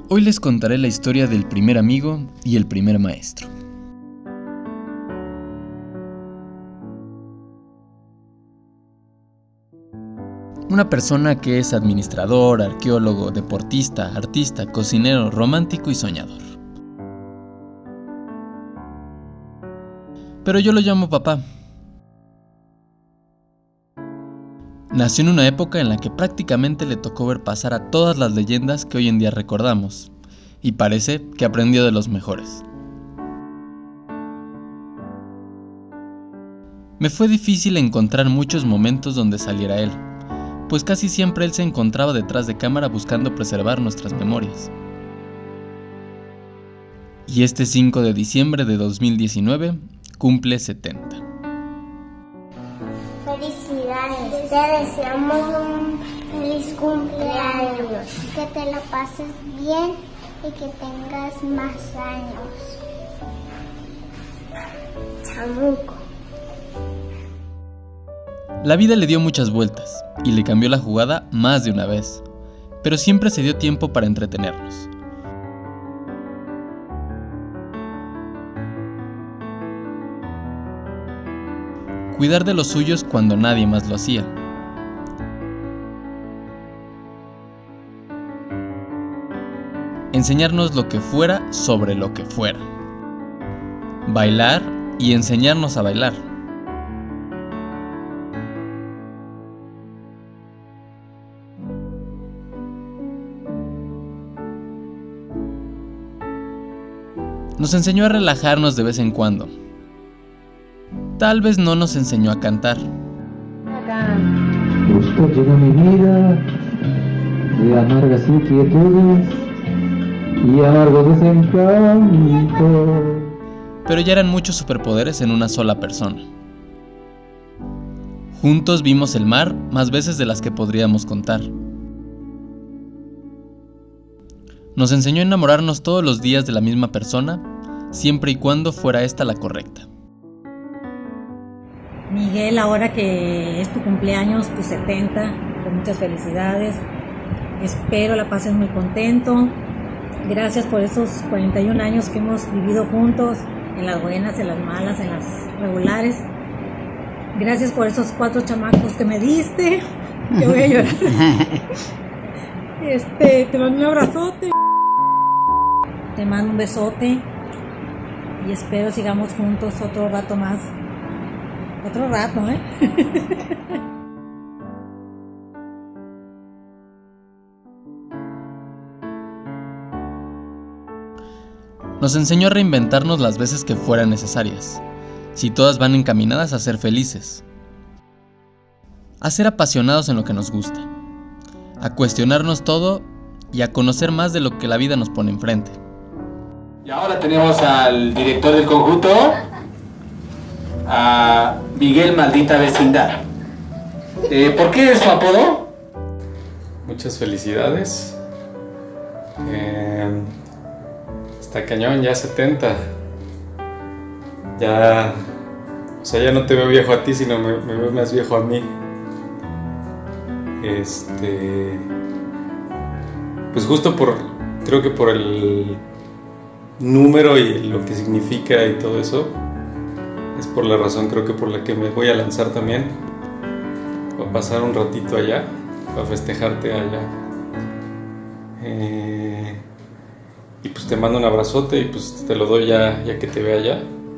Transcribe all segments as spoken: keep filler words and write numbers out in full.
Hoy les contaré la historia del primer amigo y el primer maestro. Una persona que es administrador, arqueólogo, deportista, artista, cocinero, romántico y soñador. Pero yo lo llamo papá. Nació en una época en la que prácticamente le tocó ver pasar a todas las leyendas que hoy en día recordamos, y parece que aprendió de los mejores. Me fue difícil encontrar muchos momentos donde saliera él, pues casi siempre él se encontraba detrás de cámara buscando preservar nuestras memorias. Y este cinco de diciembre de dos mil diecinueve cumple setenta. Felicidades, te deseamos un feliz cumpleaños, que te la pases bien y que tengas más años. Chamuco. La vida le dio muchas vueltas y le cambió la jugada más de una vez, pero siempre se dio tiempo para entretenernos. Cuidar de los suyos cuando nadie más lo hacía. Enseñarnos lo que fuera sobre lo que fuera. Bailar y enseñarnos a bailar. Nos enseñó a relajarnos de vez en cuando. Tal vez no nos enseñó a cantar. Busco llena mi vida de amargas inquietudes y amargos desencantos. Pero ya eran muchos superpoderes en una sola persona. Juntos vimos el mar más veces de las que podríamos contar. Nos enseñó a enamorarnos todos los días de la misma persona, siempre y cuando fuera esta la correcta. Miguel, ahora que es tu cumpleaños, tu setenta, con muchas felicidades. Espero la pases muy contento. Gracias por esos cuarenta y un años que hemos vivido juntos, en las buenas, en las malas, en las regulares. Gracias por esos cuatro chamacos que me diste. Que voy a llorar. Este, te mando un abrazote. Te mando un besote. Y espero sigamos juntos otro rato más. Otro rato, ¿eh? Nos enseñó a reinventarnos las veces que fueran necesarias, si todas van encaminadas a ser felices. A ser apasionados en lo que nos gusta. A cuestionarnos todo y a conocer más de lo que la vida nos pone enfrente. Y ahora tenemos al director del conjunto, a Miguel Maldita Vecindad. Eh, ¿Por qué es su apodo? Muchas felicidades. Eh, está cañón, ya setenta. Ya, o sea, ya no te veo viejo a ti, sino me, me veo más viejo a mí. Este, pues justo por, creo que por el número y lo que significa y todo eso, es por la razón creo que por la que me voy a lanzar también. Voy a pasar un ratito allá, para festejarte allá. Eh, y pues te mando un abrazote y pues te lo doy ya, ya que te vea allá.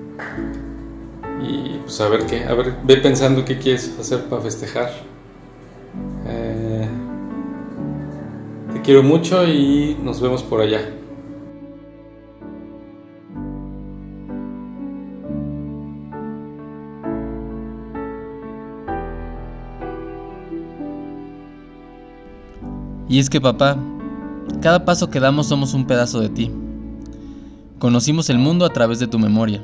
Y pues a ver qué, a ver, ve pensando qué quieres hacer para festejar. Eh, te quiero mucho y nos vemos por allá. Y es que papá, cada paso que damos somos un pedazo de ti. Conocimos el mundo a través de tu memoria.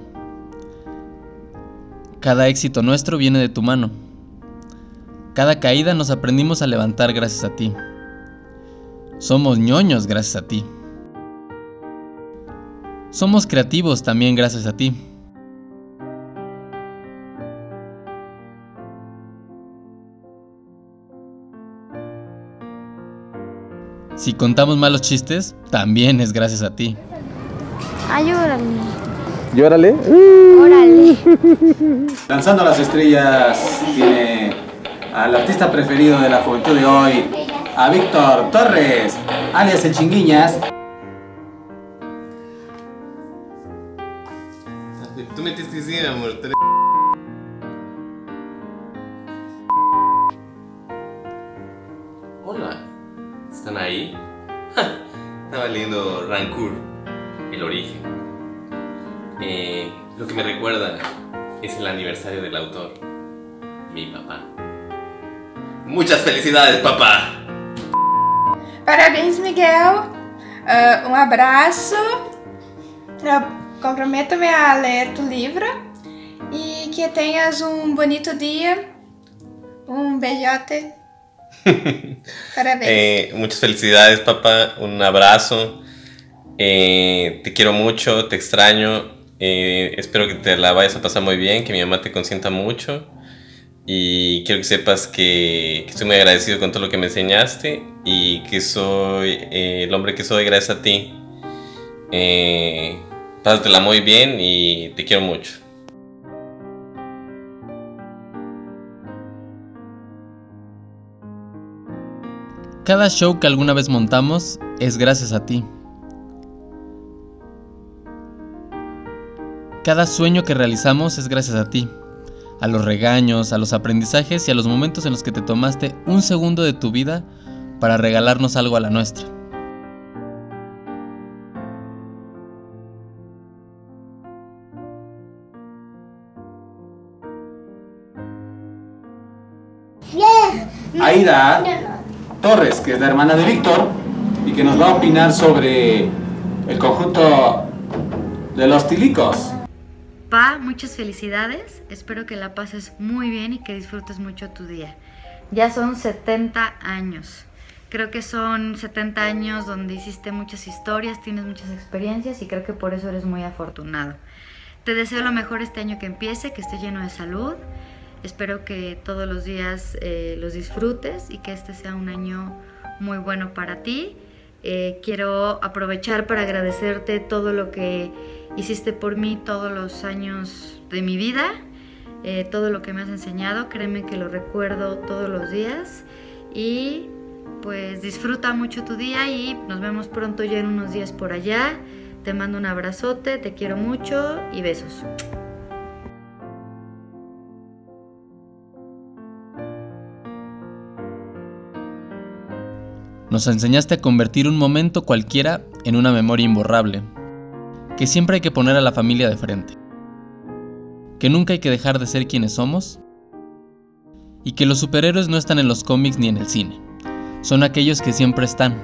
Cada éxito nuestro viene de tu mano. Cada caída nos aprendimos a levantar gracias a ti. Somos ñoños gracias a ti. Somos creativos también gracias a ti. Si contamos malos chistes, también es gracias a ti. Ay, órale. Llórale. Órale. Lanzando las estrellas tiene al artista preferido de la juventud de hoy, a Víctor Torres, alias El Chinguiñas. Tú metiste que sí, amor. Hola, ¿están ahí? Estaba leyendo Rancour, el origen. Eh, lo que me recuerda es el aniversario del autor, mi papá. Muchas felicidades, papá. Parabéns, Miguel. Uh, um abraço. Eu comprometo-me a ler tu livro e que tenhas um bonito dia. Um beijote. Parabéns. Eh, muchas felicidades, papá. Un abrazo. Eh, te quiero mucho, te extraño. Eh, espero que te la vayas a pasar muy bien, que mi mamá te consienta mucho. Y quiero que sepas que, que estoy muy agradecido con todo lo que me enseñaste y que soy eh, el hombre que soy gracias a ti. Eh, pásatela muy bien y te quiero mucho. Cada show que alguna vez montamos es gracias a ti. Cada sueño que realizamos es gracias a ti. A los regaños, a los aprendizajes y a los momentos en los que te tomaste un segundo de tu vida para regalarnos algo a la nuestra. Aida Torres, que es la hermana de Víctor y que nos va a opinar sobre el conjunto de los Tilicos. Pa, muchas felicidades, espero que la pases muy bien y que disfrutes mucho tu día. Ya son setenta años, creo que son setenta años donde hiciste muchas historias, tienes muchas experiencias y creo que por eso eres muy afortunado. Te deseo lo mejor este año que empiece, que esté lleno de salud, espero que todos los días eh, los disfrutes y que este sea un año muy bueno para ti. Eh, quiero aprovechar para agradecerte todo lo que hiciste por mí todos los años de mi vida, eh, todo lo que me has enseñado, créeme que lo recuerdo todos los días y pues disfruta mucho tu día y nos vemos pronto ya en unos días por allá. Te mando un abrazote, te quiero mucho y besos. Nos enseñaste a convertir un momento cualquiera en una memoria imborrable, que siempre hay que poner a la familia de frente, que nunca hay que dejar de ser quienes somos, y que los superhéroes no están en los cómics ni en el cine, son aquellos que siempre están.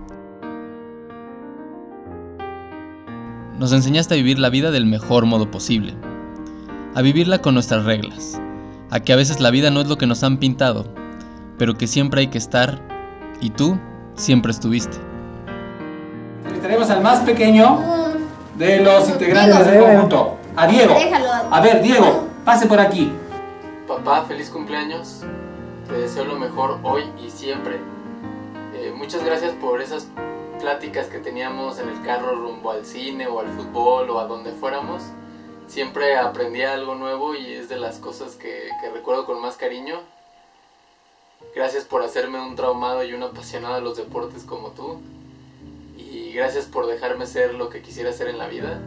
Nos enseñaste a vivir la vida del mejor modo posible, a vivirla con nuestras reglas, a que a veces la vida no es lo que nos han pintado, pero que siempre hay que estar, y tú siempre estuviste. Tenemos al más pequeño de los integrantes del conjunto, a Diego. A ver, Diego, pase por aquí. Papá, feliz cumpleaños. Te deseo lo mejor hoy y siempre. Eh, muchas gracias por esas pláticas que teníamos en el carro rumbo al cine o al fútbol o a donde fuéramos. Siempre aprendía algo nuevo y es de las cosas que, que recuerdo con más cariño. Gracias por hacerme un traumado y un apasionado de los deportes como tú. Y gracias por dejarme ser lo que quisiera ser en la vida.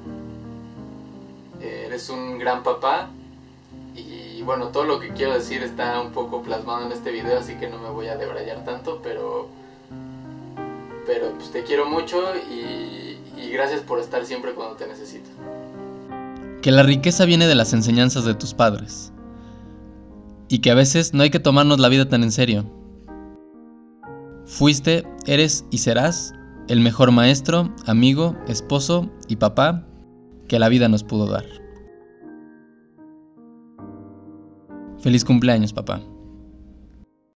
Eres un gran papá. Y bueno, todo lo que quiero decir está un poco plasmado en este video, así que no me voy a debrayar tanto, pero... Pero pues te quiero mucho y, y gracias por estar siempre cuando te necesito. Que la riqueza viene de las enseñanzas de tus padres. Y que a veces no hay que tomarnos la vida tan en serio. Fuiste, eres y serás el mejor maestro, amigo, esposo y papá que la vida nos pudo dar. Feliz cumpleaños, papá.